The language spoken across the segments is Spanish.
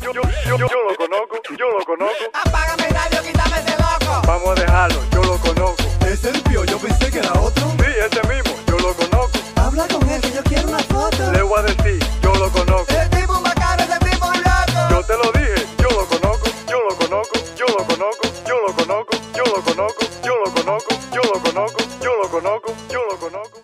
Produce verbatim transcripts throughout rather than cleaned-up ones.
yo, yo, yo, yo lo conozco, yo lo conozco. Apágame el radio, quítame ese loco. Vamos a dejarlo, yo lo conozco. ¿Es el Pío? Yo pensé que era otro. Sí, ese mismo, yo lo conozco. Habla con él, que yo quiero una foto. Le voy a decir, yo lo conozco. El tipo macabro, ese tipo loco. Yo te lo dije, yo lo conozco, yo lo conozco, yo lo conozco, yo lo conozco, yo lo conozco, yo lo conozco, yo lo conozco, yo lo conozco, yo lo conozco.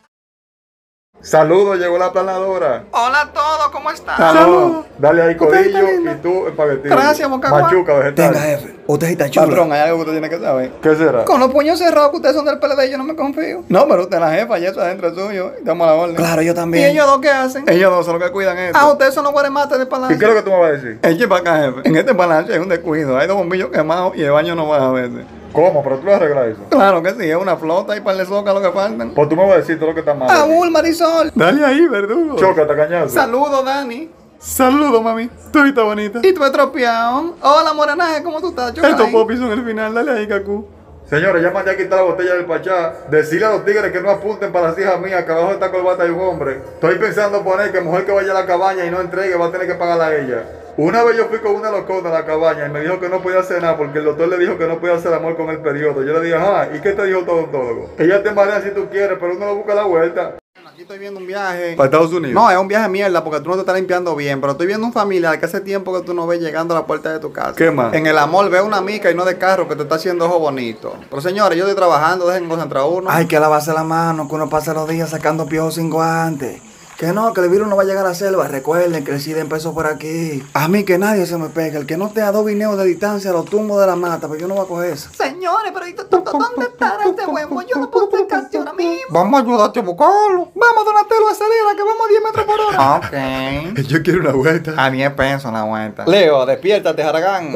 Saludos, llegó la planadora. Hola a todos, ¿cómo están? Saludos. Dale ahí Usted está codillo lindo. y tú espaguetillo. Gracias, Mocaguá. Machuca vegetal. Tenga, jefe. Usted está chulo. Patrón, hay algo que usted tiene que saber. ¿Qué será? Con los puños cerrados que ustedes son del P L D, yo no me confío. No, pero usted es la jefa y eso adentro es suyo. Damos la orden. Claro, yo ¿Y también. ellos dos qué hacen? Ellos dos son los que cuidan esto. Ah, ustedes son los guaremates del ¿Y palacio. qué es lo que tú me vas a decir? Eche para acá, jefe. En este palacio hay un descuido. Hay dos bombillos quemados y el baño no va a veces. ¿Cómo? ¿Pero tú lo arreglas eso? Claro que sí, es una flota y par de zocas lo que faltan. Pues tú me vas a decir todo lo que está mal. Abul, Marisol. Dale ahí, verdugo. Chócate, cañazo. Saludos, Dani. Saludos, mami. Tú estás bonita. ¿Y tú estropeado? Hola, morenaje, ¿cómo tú estás? Chocay. Estos popis son el final. Dale ahí, Cacú. Señores, ya mandé a quitar la botella del Pachá. Decirle a los tigres que no apunten para las hijas mías, que abajo de esta corbata hay un hombre. Estoy pensando poner que mujer que vaya a la cabaña y no entregue va a tener que pagarla a ella. Una vez yo fui con una locona a la cabaña y me dijo que no podía hacer nada porque el doctor le dijo que no podía hacer amor con el periodo. Yo le dije, ajá, ¿y qué te dijo tu odontólogo? Ella te marea si tú quieres, pero uno lo busca la vuelta. Aquí estoy viendo un viaje. ¿Para Estados Unidos? No, es un viaje de mierda porque tú no te estás limpiando bien. Pero estoy viendo un familiar que hace tiempo que tú no ves llegando a la puerta de tu casa. ¿Qué más? En el amor veo una mica y no de carro que te está haciendo ojo bonito. Pero señores, yo estoy trabajando, dejen concentrar uno. Hay que lavarse la mano, que uno pasa los días sacando piojos sin guantes. Que no, que el virus no va a llegar a la selva. Recuerden que el SIDA empezó por aquí. A mí que nadie se me pegue. El que no esté a dos guineos de distancia lo tumbo de la mata, pero yo no voy a coger eso. Señores, pero ¿y tú- tú- ¿dónde estará este huevo? Yo no puedo pescar ahora mismo. Vamos a ayudarte a buscarlo. Vamos, Donatello, acelera, que vamos a diez metros por hora. Ok. Yo quiero una vuelta. A diez pesos la vuelta. Leo, despiértate, Jaragán.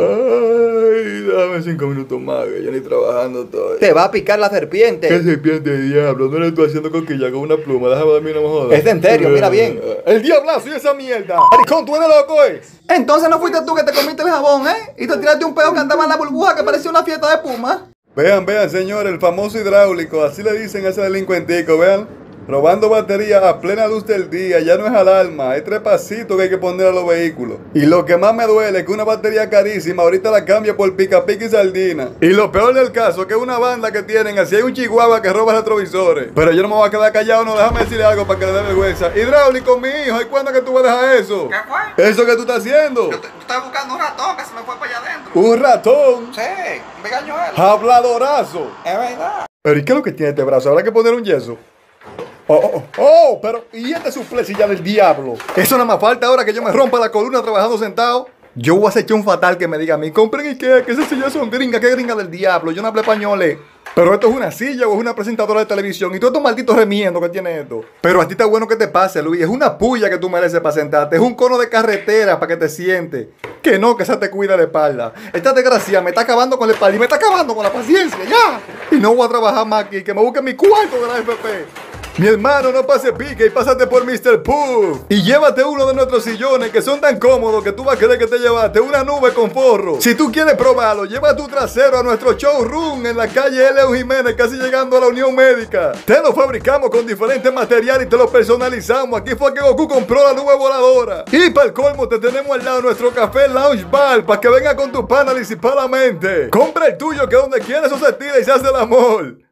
Ay, dame cinco minutos más, que yo ni trabajando estoy. Te va a picar la serpiente. ¿Qué serpiente de diablo? No le estoy haciendo coquilla con una pluma. Déjame darme una mojada. Es de enterio, mira bien. El diablazo y esa mierda. Maricón, tú eres loco, eh. Entonces no fuiste tú que te comiste el jabón, ¿eh? Y te tiraste un pedo que andaba en la burbuja que parecía una fiesta de Puma. Vean, vean, señor, el famoso hidráulico. Así le dicen a ese delincuentico, vean. Robando batería a plena luz del día, ya no es alarma, es tres pasitos que hay que poner a los vehículos. Y lo que más me duele es que una batería carísima ahorita la cambia por pica pica y sardina. Y lo peor del caso es que es una banda que tienen, así hay un chihuahua que roba retrovisores. Pero yo no me voy a quedar callado, no, déjame decirle algo para que le dé vergüenza. Hidráulico, mi hijo, ¿y cuándo que tú vas a dejar eso? ¿Qué fue? ¿Eso que tú estás haciendo? Yo estaba buscando un ratón que se me fue para allá adentro. Un ratón. Sí, me engañó él. Habladorazo. Es verdad. Pero ¿y qué es lo que tiene este brazo? ¿Habrá que poner un yeso? Oh, oh, oh, oh, pero ¿y este suplicio ya del diablo? Eso nada más falta ahora que yo me rompa la columna trabajando sentado. Yo voy a hacer un fatal que me diga a mí, compren Ikea, que esas sillas son gringas, que gringa del diablo, yo no hablo español. eh. Pero esto es una silla o es una presentadora de televisión y todos estos malditos remiendo que tiene esto. Pero a ti está bueno que te pase, Luis, es una puya que tú mereces para sentarte, es un cono de carretera para que te sientes. Que no, que esa te cuida la espalda. Esta desgracia me está acabando con la espalda y me está acabando con la paciencia, ya. Y no voy a trabajar más aquí, que me busque mi cuarto de la F P. Mi hermano, no pase pique y pásate por mister Puff. Y llévate uno de nuestros sillones que son tan cómodos que tú vas a querer que te llevaste una nube con forro. Si tú quieres probarlo, lleva tu trasero a nuestro showroom en la calle Leo Jiménez, casi llegando a la Unión Médica. Te lo fabricamos con diferentes materiales y te lo personalizamos. Aquí fue que Goku compró la nube voladora. Y para el colmo te tenemos al lado nuestro café Lounge Bar para que venga con tu pana disipadamente. Compra el tuyo que donde quieras eso se tira y se hace el amor.